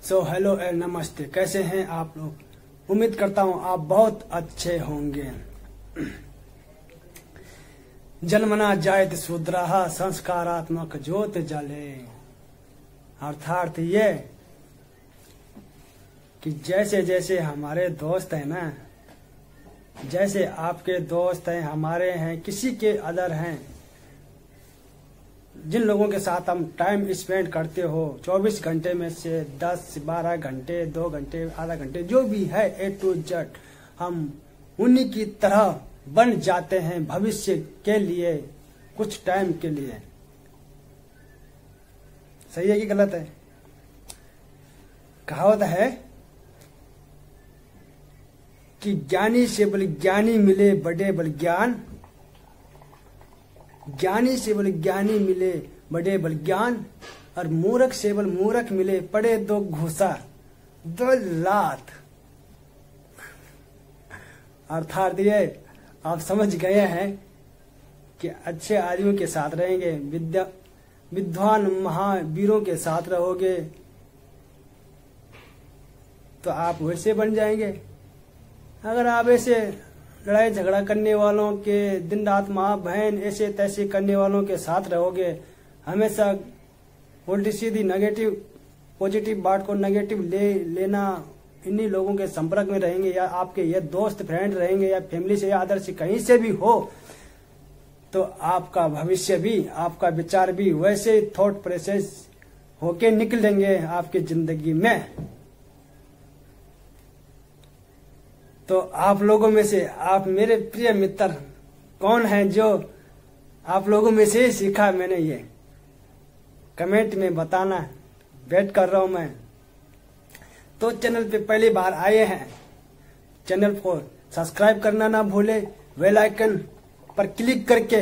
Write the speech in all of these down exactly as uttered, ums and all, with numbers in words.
So hello and नमस्ते, कैसे हैं आप लोग। उम्मीद करता हूं आप बहुत अच्छे होंगे। जन्मना जायत शूद्रः संस्कारात्मक ज्योत जले। अर्थात ये कि जैसे जैसे हमारे दोस्त हैं ना, जैसे आपके दोस्त हैं, हमारे हैं, किसी के अदर हैं, जिन लोगों के साथ हम टाइम स्पेंड करते हो, चौबीस घंटे में से दस बारह घंटे, दो घंटे, आधा घंटे, जो भी है ए टू जेड, हम उन्हीं की तरह बन जाते हैं भविष्य के लिए, कुछ टाइम के लिए। सही है कि गलत है? कहावत है कि ज्ञानी से बल ज्ञानी मिले बड़े बल ज्ञान, ज्ञानी से बल ज्ञानी मिले बड़े बल ज्ञान, और मूर्ख से बल मूर्ख मिले पड़े दो घूसा दो लात। अर्थात ये आप समझ गए हैं कि अच्छे आदमियों के साथ रहेंगे, विद्या विद्वान महावीरों के साथ रहोगे तो आप वैसे बन जाएंगे। अगर आप ऐसे लड़ाई झगड़ा करने वालों के, दिन रात माँ बहन ऐसे तैसे करने वालों के साथ रहोगे, हमेशा उल्टी सीधी नेगेटिव पॉजिटिव बात को नेगेटिव ले लेना, इन्हीं लोगों के संपर्क में रहेंगे, या आपके ये दोस्त फ्रेंड रहेंगे, या फैमिली से या अदर से कहीं से भी हो, तो आपका भविष्य भी, आपका विचार भी वैसे थॉट प्रोसेस होके निकलेंगे आपकी जिंदगी में। तो आप लोगों में से, आप मेरे प्रिय मित्र कौन हैं जो आप लोगों में से सीखा मैंने ये, कमेंट में बताना, वेट कर रहा हूं मैं। तो चैनल पे पहली बार आए हैं, चैनल को सब्सक्राइब करना ना भूले, बेल आइकन पर क्लिक करके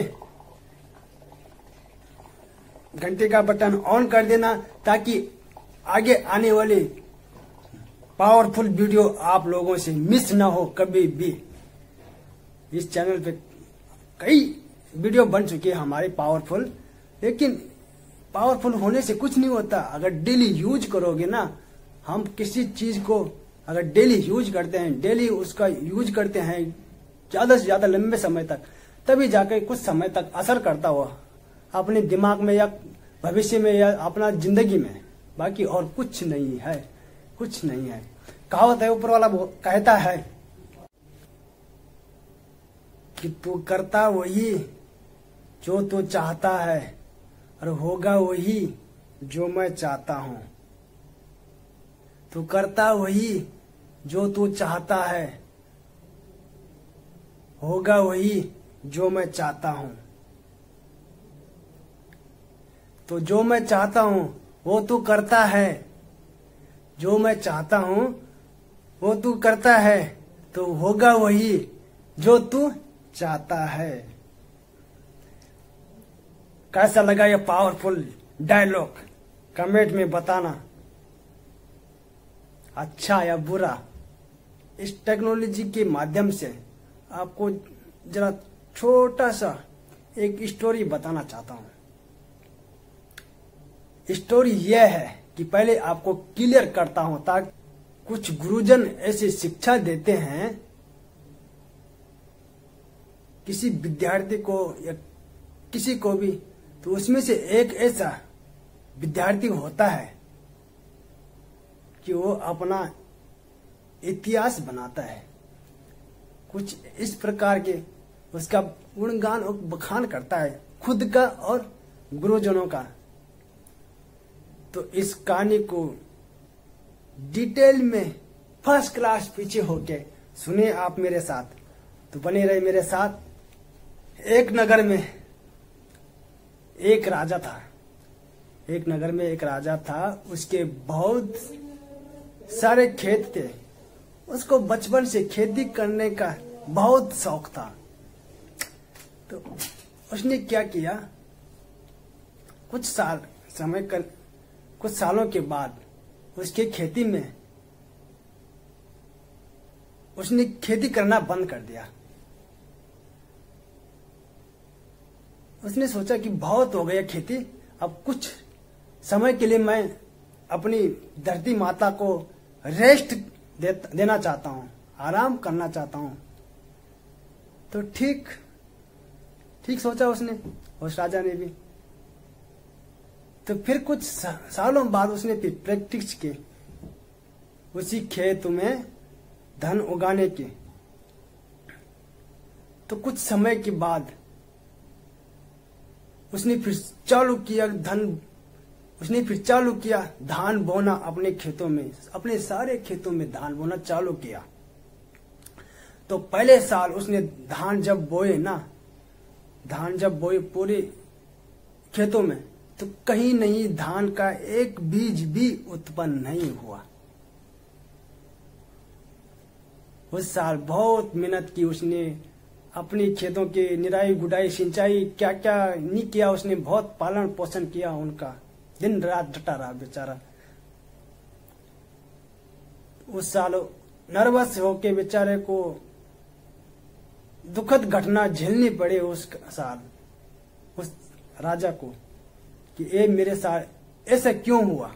घंटे का बटन ऑन कर देना, ताकि आगे आने वाली पावरफुल वीडियो आप लोगों से मिस ना हो कभी भी। इस चैनल पे कई वीडियो बन चुकी है हमारी पावरफुल, लेकिन पावरफुल होने से कुछ नहीं होता। अगर डेली यूज करोगे ना, हम किसी चीज को अगर डेली यूज करते हैं, डेली उसका यूज करते हैं ज्यादा से ज्यादा लंबे समय तक, तभी जाकर कुछ समय तक असर करता हुआ अपने दिमाग में या भविष्य में या अपना जिंदगी में। बाकी और कुछ नहीं है, कुछ नहीं है। कहावत है, ऊपर वाला कहता है कि तू करता वही जो तू चाहता है, और होगा वही जो मैं चाहता हूं। तू करता वही जो तू चाहता है, होगा वही जो मैं चाहता हूं। तो जो मैं चाहता हूं वो तू करता है, जो मैं चाहता हूं वो तू करता है, तो होगा वही जो तू चाहता है। कैसा लगा ये पावरफुल डायलॉग, कमेंट में बताना, अच्छा या बुरा। इस टेक्नोलॉजी के माध्यम से आपको जरा छोटा सा एक स्टोरी बताना चाहता हूं। स्टोरी यह है कि पहले आपको क्लियर करता हूं, ताकि कुछ गुरुजन ऐसी शिक्षा देते हैं किसी विद्यार्थी को या किसी को भी, तो उसमें से एक ऐसा विद्यार्थी होता है कि वो अपना इतिहास बनाता है, कुछ इस प्रकार के उसका गुणगान और बखान करता है, खुद का और गुरुजनों का। तो इस कहानी को डिटेल में फर्स्ट क्लास पीछे होके सुने आप मेरे साथ, तो बने रहे मेरे साथ। एक नगर में एक राजा था, एक नगर में एक राजा था, उसके बहुत सारे खेत थे। उसको बचपन से खेती करने का बहुत शौक था। तो उसने क्या किया, कुछ साल समय कर कुछ सालों के बाद उसके खेती में उसने खेती करना बंद कर दिया। उसने सोचा कि बहुत हो गया खेती, अब कुछ समय के लिए मैं अपनी धरती माता को रेस्ट दे, देना चाहता हूं, आराम करना चाहता हूं। तो ठीक ठीक सोचा उसने, उस राजा ने भी। तो फिर कुछ सालों बाद उसने फिर प्रैक्टिस की उसी खेत में धन उगाने की। तो कुछ समय के बाद उसने फिर चालू किया धन उसने फिर चालू किया धान बोना अपने खेतों में, अपने सारे खेतों में धान बोना चालू किया। तो पहले साल उसने धान जब बोए ना, धान जब बोए पूरे खेतों में, तो कहीं नहीं धान का एक बीज भी उत्पन्न नहीं हुआ। उस साल बहुत मेहनत की उसने, अपनी खेतों की निराई गुडाई सिंचाई क्या क्या नहीं किया उसने, बहुत पालन पोषण किया उनका, दिन रात डटा रहा बेचारा। उस साल नर्वस होके बेचारे को दुखद घटना झेलनी पड़ी उस साल उस राजा को कि ये मेरे साथ ऐसा क्यों हुआ।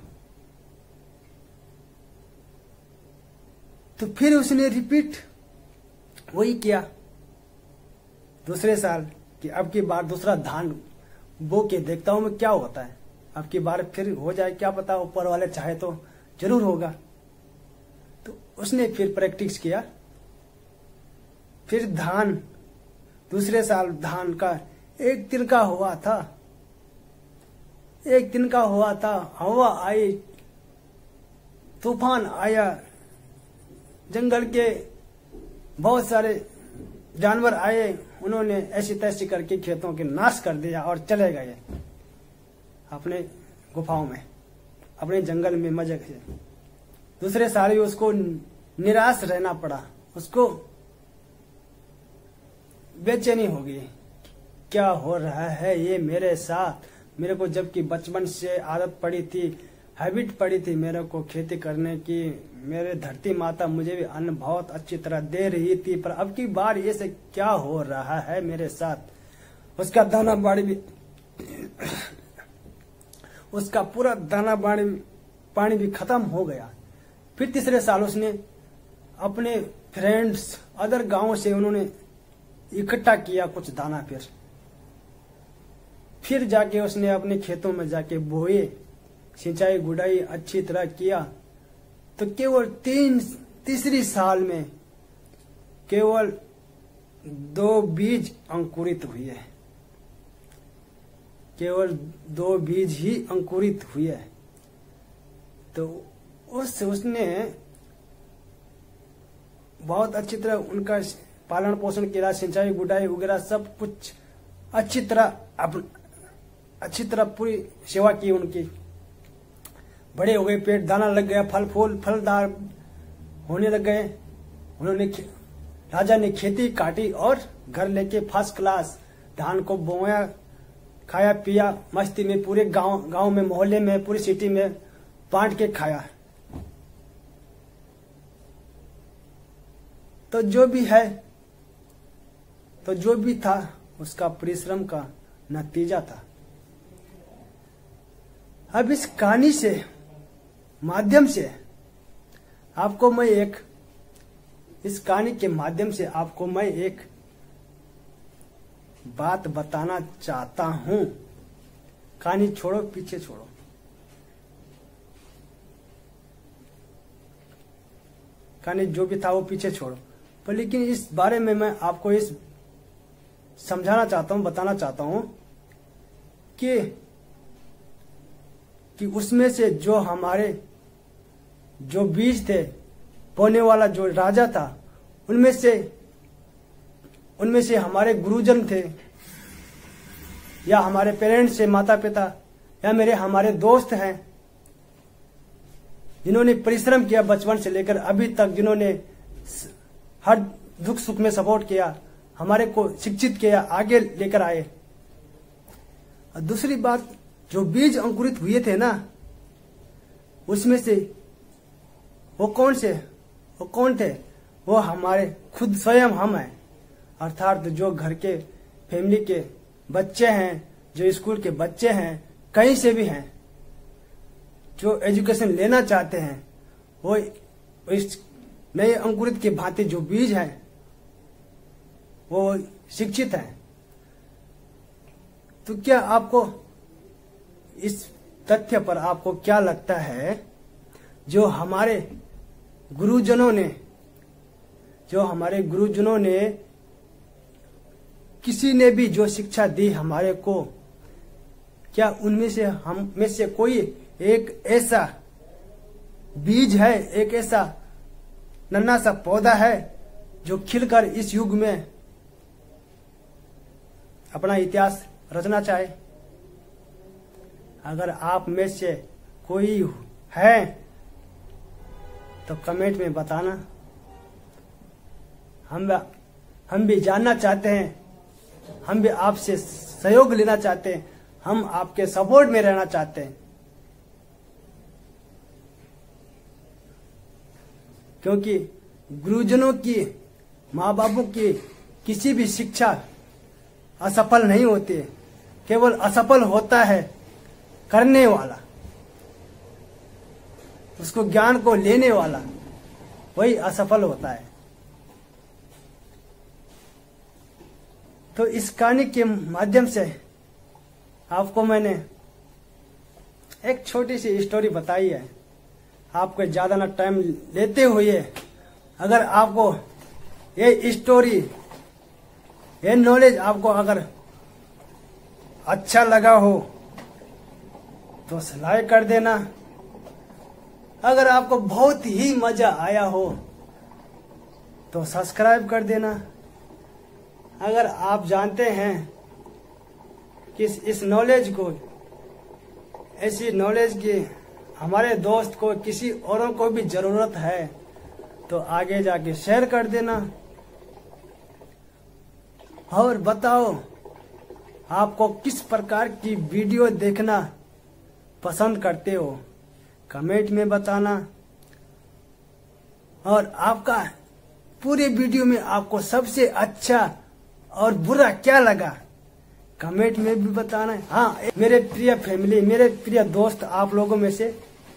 तो फिर उसने रिपीट वही किया दूसरे साल कि अब की बार दूसरा धान बो के देखता हूं मैं क्या होता है, अब की बार फिर हो जाए, क्या पता ऊपर वाले चाहे तो जरूर होगा। तो उसने फिर प्रैक्टिस किया। फिर धान दूसरे साल धान का एक तिनका हुआ था, एक तिनका हुआ था, हवा आई, तूफान आया, जंगल के बहुत सारे जानवर आए, उन्होंने ऐसी तैसी करके खेतों के नाश कर दिया और चले गए अपने गुफाओं में, अपने जंगल में मजे से। दूसरे साल भी उसको निराश रहना पड़ा, उसको बेचैनी हो गई, क्या हो रहा है ये मेरे साथ। मेरे को जबकि बचपन से आदत पड़ी थी, हैबिट पड़ी थी मेरे को खेती करने की, मेरे धरती माता मुझे भी अन्न बहुत अच्छी तरह दे रही थी, पर अब की बार ये से क्या हो रहा है मेरे साथ। उसका दाना बाड़ी भी उसका पूरा दाना बाड़ी पानी भी खत्म हो गया। फिर तीसरे साल उसने अपने फ्रेंड्स अदर गांवों से उन्होंने इकट्ठा किया कुछ दाना, फिर फिर जाके उसने अपने खेतों में जाके बोए, सिंचाई गुड़ाई अच्छी तरह किया। तो केवल तीन तीसरी साल में केवल दो बीज अंकुरित हुए, केवल दो बीज ही अंकुरित हुए। तो उस उसने बहुत अच्छी तरह उनका पालन पोषण किया, सिंचाई गुड़ाई वगैरह सब कुछ अच्छी तरह अप, अच्छी तरह पूरी सेवा की उनकी। बड़े हो गए, पेट दाना लग गया, फल फूल फलदार होने लग गए। उन्होंने राजा ने खेती काटी और घर लेके फर्स्ट क्लास धान को बोया, खाया पिया मस्ती में, पूरे गांव गांव में, मोहल्ले में, पूरी सिटी में बांट के खाया। तो जो भी है, तो जो भी था उसका परिश्रम का नतीजा था। अब इस कहानी से माध्यम से आपको मैं एक इस कहानी के माध्यम से आपको मैं एक बात बताना चाहता हूं। कहानी छोड़ो, पीछे छोड़ो। कहानी जो भी था वो पीछे छोड़ो, पर लेकिन इस बारे में मैं आपको इस समझाना चाहता हूं, बताना चाहता हूं कि कि उसमें से जो हमारे जो बीज थे, बोने वाला जो राजा था, उनमें से उनमें से हमारे गुरुजन थे, या हमारे पेरेंट्स से, माता पिता, या मेरे हमारे दोस्त हैं जिन्होंने परिश्रम किया बचपन से लेकर अभी तक, जिन्होंने हर दुख सुख में सपोर्ट किया, हमारे को शिक्षित किया, आगे लेकर आए। और दूसरी बात, जो बीज अंकुरित हुए थे ना, उसमें से वो कौन से वो कौन थे? वो हमारे खुद स्वयं हम हैं, अर्थात जो घर के फैमिली के बच्चे हैं, जो स्कूल के बच्चे हैं, कहीं से भी हैं, जो एजुकेशन लेना चाहते हैं वो इस नए अंकुरित के भांति जो बीज है वो शिक्षित है। तो क्या आपको इस तथ्य पर आपको क्या लगता है, जो हमारे गुरुजनों ने जो हमारे गुरुजनों ने किसी ने भी जो शिक्षा दी हमारे को, क्या उनमें से हम में से कोई एक ऐसा बीज है, एक ऐसा नन्हा सा पौधा है जो खिलकर इस युग में अपना इतिहास रचना चाहे? अगर आप में से कोई है तो कमेंट में बताना। हम हम भी जानना चाहते हैं, हम भी आपसे सहयोग लेना चाहते हैं, हम आपके सपोर्ट में रहना चाहते हैं। क्योंकि गुरुजनों की, माँ बापों की किसी भी शिक्षा असफल नहीं होती है, केवल असफल होता है करने वाला, उसको ज्ञान को लेने वाला, वही असफल होता है। तो इस कहानी के माध्यम से आपको मैंने एक छोटी सी स्टोरी बताई है। आपको ज्यादा ना टाइम लेते हुए अगर आपको ये स्टोरी, ये नॉलेज आपको अगर अच्छा लगा हो तो लाइक कर देना। अगर आपको बहुत ही मजा आया हो तो सब्सक्राइब कर देना। अगर आप जानते हैं कि इस नॉलेज को, ऐसी नॉलेज की हमारे दोस्त को, किसी औरों को भी जरूरत है तो आगे जाके शेयर कर देना। और बताओ आपको किस प्रकार की वीडियो देखना पसंद करते हो, कमेंट में बताना। और आपका पूरे वीडियो में आपको सबसे अच्छा और बुरा क्या लगा कमेंट में भी बताना है। हाँ, मेरे प्रिय फैमिली, मेरे प्रिय दोस्त, आप लोगों में से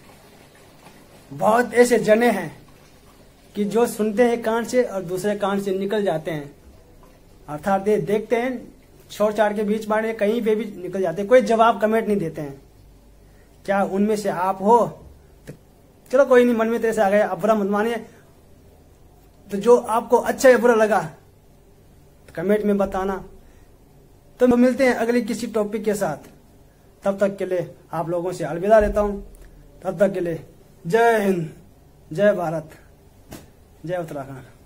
बहुत ऐसे जने हैं कि जो सुनते हैं कान से और दूसरे कान से निकल जाते हैं, अर्थात ये देखते हैं छोड़ छाड़ के बीच बाढ़ कहीं पे भी निकल जाते हैं, कोई जवाब कमेंट नहीं देते हैं। क्या उनमें से आप हो? तो चलो कोई नहीं, मन में तेरे से आ गया, अब बुरा मत मानिए। तो जो आपको अच्छा या बुरा लगा तो कमेंट में बताना। तो मिलते हैं अगली किसी टॉपिक के साथ। तब तक के लिए आप लोगों से अलविदा लेता हूं। तब तक के लिए जय हिंद, जय भारत, जय उत्तराखंड।